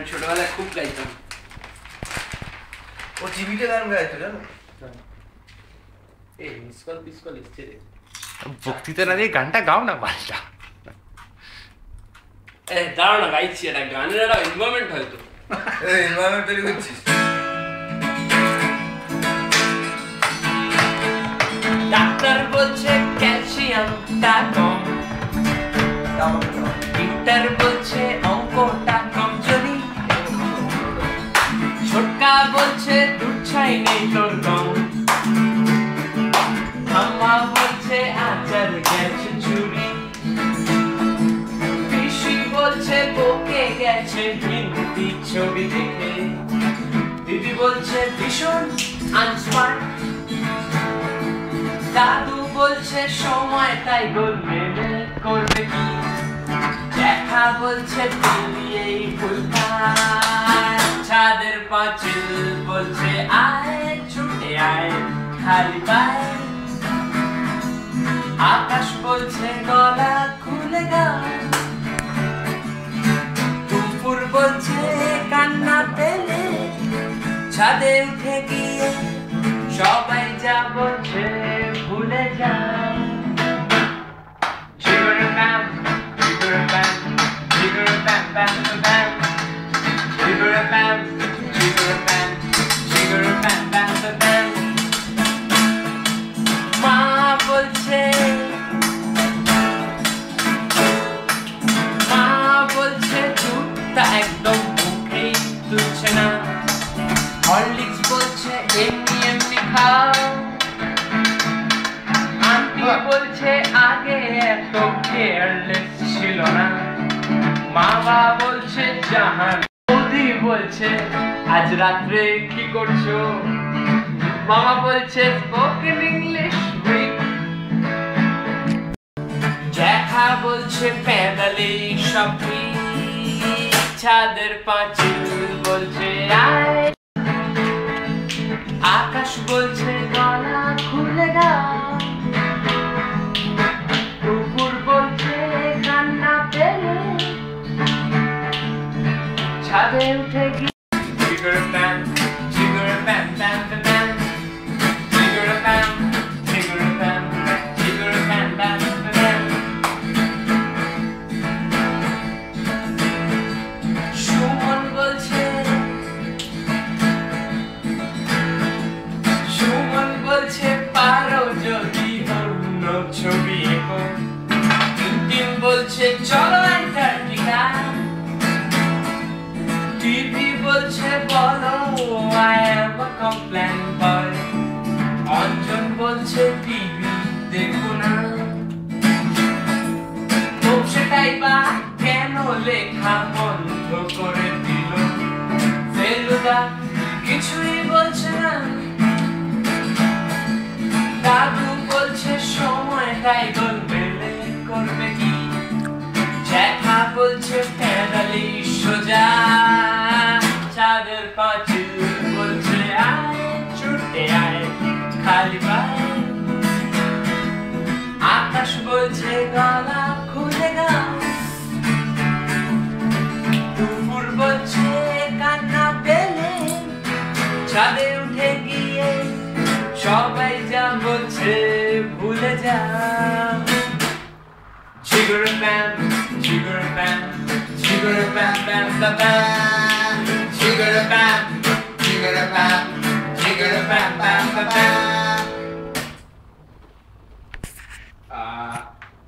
ছোটবেলায় খুব গাইতাম। ও টিভিতে গান গাইতো জানো? এই মিসকল পিসকল এসছে রে। বক্তৃতা না দিয়ে গানটা গাও না বালটা। দাঁড়াও না, গাইছি একটা গানের একটা এনভায়রনমেন্ট হয়তো। এই এনভায়রনমেন্ট তৈরি করছিস। ডাক্তার বলছে ক্যালসিয়ামটা কম, ইন্টার বলছে অঙ্কটা কমজোরি, ছোটকা বলছে দুধ ছাই নেই তোর গম, আম্মা বলছে আচার গেছে চুরি, পিসি বলছে বকে গেছে হিন্দি ছবি দেখে, দিদি বলছে ভীষণ আনস্মার্ট, দাদু বলছে সময় তাই গোলমেলে করবে কি, দেখা বলছে দিয়েই ফুলকার, ছাদের পাঁচিল বলছে আয় ছুটে আয় খালি পায়, আকাশ বলছে গলা খুলে গাও, দুপুর বলছে কান্না পেলে ছাদে উঠে গিয়ে সবাই যা বলছে ভুলে যাও। Jigger bam, jigger bam, jigger bam bam bam, jigger bam, jigger bam, jigger bam bam bam. মা বলছে দুধটা একদম মুখেই তুলছে না, হরলিক্স বলছে এমনি এমনি খাও, আন্টি বলছে আগে এত কেয়ারলেস ছিল না, মা বলছে জাহান, বৌদি বলছে আজ রাত্রে কি করছো, মামা বলছে স্পোকেন ইংলিশ উইক, জ্যাঠা বলছে প্যাদালে সবই, ছাদের পাঁচিল বলছে আয়, আকাশ বলছে গলা খুলে গাও, কুকুর বলছে কান্না পেলে ছাদে উঠে গিয়ে Jigger bam, jigger bam bam bam, jigger bam, jigger bam, jigger bam bam bam. Suman বলছে পারো যদি অন্য ছবি এঁকো, টিনটিন বলছে চলো অ্যান্টার্কটিকা, টিভি বলছে বলো I am a complain boy, Anjan বলছে টিভি দেখো না, তো সেটাই বা কেন লেখা বন্ধ করে দিল, ফেলুদা কিছুই বলছে না, দাদু বলছে সময়টাই গোলমেলে করবে কি, জ্যাঠা বলছে প্যাদালি সোজা, ছাদের পাঁচিল বলছে আয় ছুটে আয় খালি পায়, আকাশ বলছে গলা খুলে গাও, দুপুর বলছে কান্না পেলে ছাদে উঠে গিয়ে সবাই যা বলছে ভুলে যাও। Jigger bam, jigger bam, jigger bam bam bam bam.